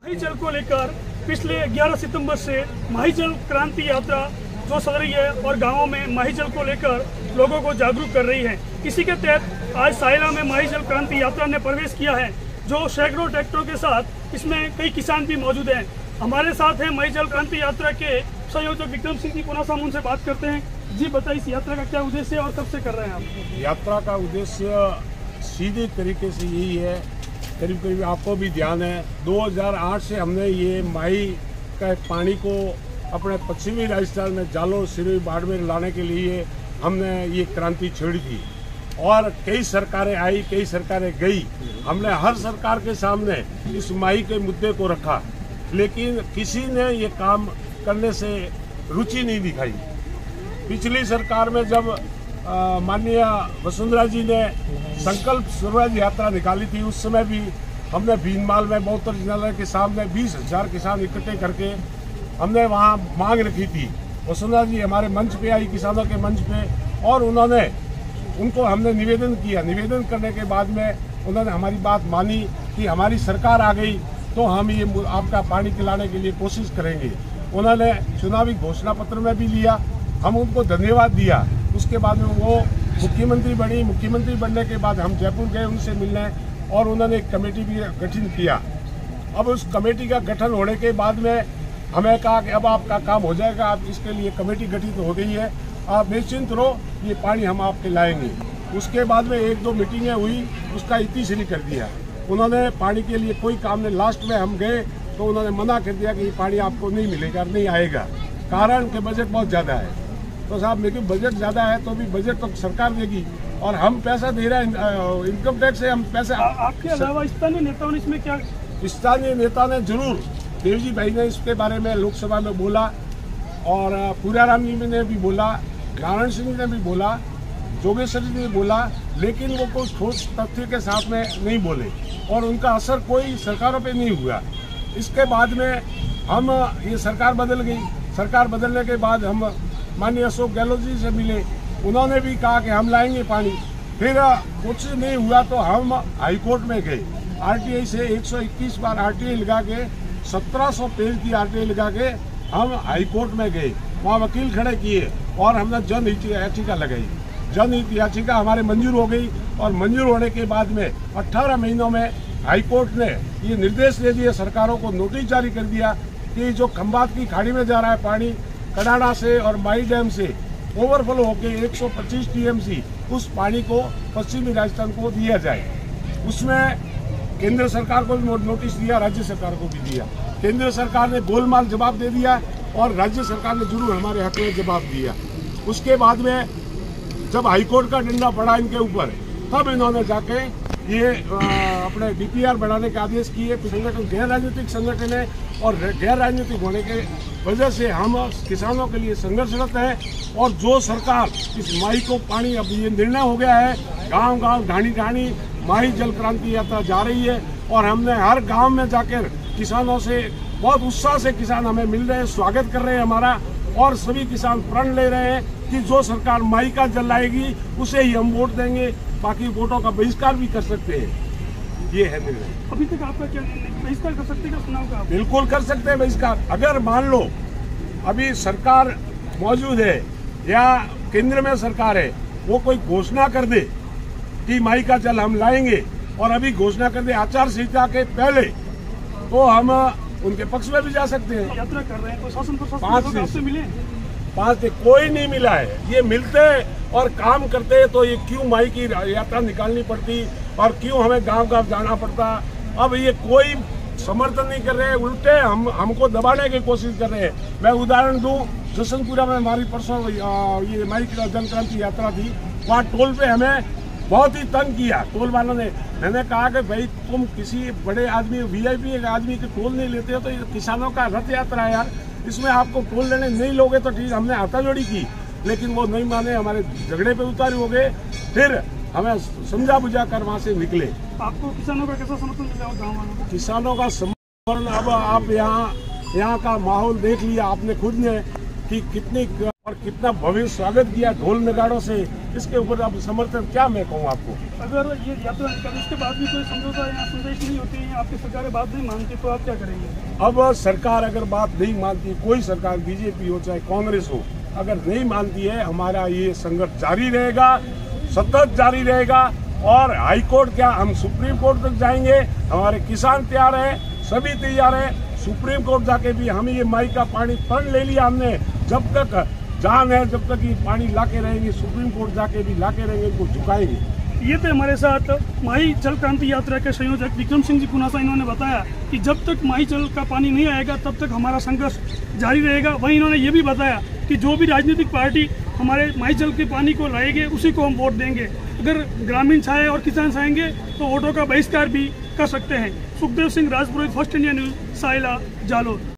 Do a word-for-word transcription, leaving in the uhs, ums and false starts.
माही जल को लेकर पिछले ग्यारह सितंबर से माही जल क्रांति यात्रा जो चल रही है और गांवों में माही जल को लेकर लोगों को जागरूक कर रही है। इसी के तहत आज सायला में माही जल क्रांति यात्रा ने प्रवेश किया है, जो सैकड़ों ट्रैक्टरों के साथ इसमें कई किसान भी मौजूद हैं। हमारे साथ है माही जल क्रांति यात्रा के संयोजक विक्रम सिंह जी पुनः हम उनसे बात करते हैं। जी बताइए, इस यात्रा का क्या उद्देश्य है और कब से कर रहे हैं आप? यात्रा का उद्देश्य सीधे तरीके से यही है, करीब करीब आपको भी ध्यान है, दो हज़ार आठ से हमने ये माही का पानी को अपने पश्चिमी राजस्थान में जालोर, सिरोही, बाड़मेर लाने के लिए हमने ये क्रांति छेड़ी थी। और कई सरकारें आई, कई सरकारें गई, हमने हर सरकार के सामने इस माही के मुद्दे को रखा, लेकिन किसी ने ये काम करने से रुचि नहीं दिखाई। पिछली सरकार में जब माननीय वसुंधरा जी ने संकल्प स्वराज यात्रा निकाली थी, उस समय भी हमने भीनमाल में बहुत्तर जिला के सामने बीस हजार किसान इकट्ठे करके हमने वहाँ मांग रखी थी। वसुंधरा जी हमारे मंच पे आई, किसानों के मंच पे, और उन्होंने उनको हमने निवेदन किया। निवेदन करने के बाद में उन्होंने हमारी बात मानी कि हमारी सरकार आ गई तो हम ये आपका पानी पिलाने के लिए कोशिश करेंगे। उन्होंने चुनावी घोषणा पत्र में भी लिया, हम उनको धन्यवाद दिया। उसके बाद में वो मुख्यमंत्री बनी। मुख्यमंत्री बनने के बाद हम जयपुर गए उनसे मिलने, और उन्होंने एक कमेटी भी गठित किया। अब उस कमेटी का गठन होने के बाद में हमें कहा कि अब आपका काम हो जाएगा, आप इसके लिए कमेटी गठित हो गई है, आप निश्चिंत रहो, ये पानी हम आपके लाएंगे। उसके बाद में एक दो मीटिंगें हुई, उसका इतिश्री कर दिया। उन्होंने पानी के लिए कोई काम नहीं, लास्ट में हम गए तो उन्होंने मना कर दिया कि ये पानी आपको नहीं मिलेगा, नहीं आएगा, कारण कि बजट बहुत ज़्यादा है। तो साहब, लेकिन बजट ज़्यादा है तो भी बजट तो सरकार देगी, और हम पैसा दे रहे हैं, इनकम टैक्स से हम पैसा। आपके अलावा स्थानीय नेताओं ने इसमें क्या? स्थानीय नेता ने जरूर, देवजी भाई ने इसके बारे में लोकसभा में बोला, और पूराराम जी ने भी बोला, नारायण सिंह ने भी बोला, जोगेश्वर जी ने बोला, लेकिन वो कोई ठोस तथ्य के साथ में नहीं बोले, और उनका असर कोई सरकारों पे नहीं हुआ। इसके बाद में हम, ये सरकार बदल गई। सरकार बदलने के बाद हम माननीय अशोक गहलोत जी से मिले, उन्होंने भी कहा कि हम लाएंगे पानी। फिर कुछ नहीं हुआ तो हम हाईकोर्ट में गए, आरटीआई से एक सौ इक्कीस बार आरटीआई लगा के, सत्रह सौ पेज की आरटीआई लगा के हम हाईकोर्ट में गए, वहाँ वकील खड़े किए, और हमने जनहित याचिका लगाई। जनहित याचिका हमारे मंजूर हो गई, और मंजूर होने के बाद में अठारह महीनों में हाईकोर्ट ने ये निर्देश दे दिए, सरकारों को नोटिस जारी कर दिया कि जो खंबात की खाड़ी में जा रहा है पानी, कडाड़ा से और माई डैम से ओवरफ्लो होकर एक सौ पच्चीस टीएमसी, उस पानी को पश्चिमी राजस्थान को दिया जाए। उसमें केंद्र सरकार को भी नोटिस दिया, राज्य सरकार को भी दिया। केंद्र सरकार ने गोलमाल जवाब दे दिया, और राज्य सरकार ने जरूर हमारे हक में जवाब दिया। उसके बाद में जब हाईकोर्ट का डंडा पड़ा इनके ऊपर, तब इन्होंने जाके ये आ, अपने डीपीआर बनाने के आदेश किए। संगठन गैर राजनीतिक संगठन है, और गैर राजनीतिक होने के वजह से हम किसानों के लिए संघर्षरत हैं। और जो सरकार इस माही को पानी, अब ये निर्णय हो गया है, गांव गांव ढाणी ढाणी माही जल क्रांति यात्रा जा रही है, और हमने हर गांव में जाकर किसानों से बहुत उत्साह से किसान हमें मिल रहे हैं, स्वागत कर रहे हैं हमारा, और सभी किसान प्रण ले रहे हैं कि जो सरकार माही का जल लाएगी उसे ही हम वोट देंगे, बाकी वोटों का बहिष्कार भी कर सकते हैं। ये है निर्णय। अभी तक आपका क्या बहिष्कार कर सकते हैं चुनाव का? बिल्कुल कर सकते हैं बहिष्कार। अगर मान लो अभी सरकार मौजूद है या केंद्र में सरकार है, वो कोई घोषणा कर दे कि माही का जल हम लाएंगे, और अभी घोषणा कर दे आचार संहिता के पहले, तो हम उनके पक्ष में भी जा सकते हैं। यात्रा कर रहे हैं तो शासन पाँच आपसे मिले? पाँच से कोई नहीं मिला है। ये मिलते और काम करते तो ये क्यों माही की यात्रा निकालनी पड़ती, और क्यों हमें गांव गांव जाना पड़ता। अब ये कोई समर्थन नहीं कर रहे हैं, उल्टे हम हमको दबाने की कोशिश कर रहे हैं। मैं उदाहरण दूं, जसनपुरा में हमारी परसों ये माही की जन क्रांति यात्रा थी, वहाँ टोल पे हमें बहुत ही तंग किया टोल वालों ने। मैंने कहा कि भाई, तुम किसी बड़े आदमी, वीआईपी एक आदमी के टोल नहीं लेते हो, तो ये किसानों का रथ यात्रा है यार, इसमें आपको टोल लेने नहीं लोगे तो ठीक। हमने हाथाजोड़ी की, लेकिन वो नहीं माने, हमारे झगड़े पे उतार हो गए। फिर हमें समझा बुझा कर वहाँ से निकले। आपको किसानों का कैसा समर्थन मिला गाँव वालों को? किसानों का समर्थन, अब आप यहाँ यहाँ का माहौल देख लिया आपने खुद ने कि कितनी और कितना भव्य स्वागत किया ढोल नगाड़ों से, इसके ऊपर अब समर्थन क्या मैं कहूँ आपको। अगर ये यात्रा निकल इसके बाद भी कोई समझौता या संदेश नहीं होती है, आपकी सरकार बात नहीं मानती, तो आप क्या करेंगे? अब सरकार अगर बात नहीं मानती, कोई सरकार बीजेपी हो चाहे कांग्रेस हो, अगर नहीं मानती है, हमारा ये संघर्ष जारी रहेगा, सतत जारी रहेगा। और हाई कोर्ट क्या, हम सुप्रीम कोर्ट तक जाएंगे। हमारे किसान तैयार है, सभी तैयार है। सुप्रीम कोर्ट जाके भी हम ये माई का पानी प्रण ले लिया हमने। जब तक जान है, जब तक ये पानी लाके रहेंगे, सुप्रीम कोर्ट जाके भी लाके रहेंगे, इनको झुकाएंगे। ये थे हमारे साथ माही जल क्रांति यात्रा के संयोजक विक्रम सिंह जी पुनासा। इन्होंने बताया कि जब तक माही जल का पानी नहीं आएगा तब तक हमारा संघर्ष जारी रहेगा। वहीं इन्होंने ये भी बताया कि जो भी राजनीतिक पार्टी हमारे माही जल के पानी को लाएंगे उसी को हम वोट देंगे। अगर ग्रामीण चाहे और किसान चाहेंगे तो वोटों का बहिष्कार भी कर सकते हैं। Sukhdev Singh Rajpurohit, First India News, Saila, Jalore.